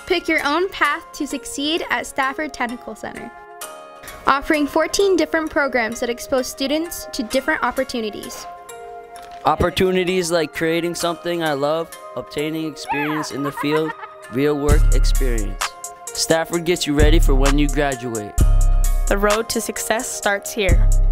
Pick your own path to succeed at Stafford Technical Center. Offering 14 different programs that expose students to different opportunities. Opportunities like creating something I love, obtaining experience in the field, real work experience. Stafford gets you ready for when you graduate. The road to success starts here.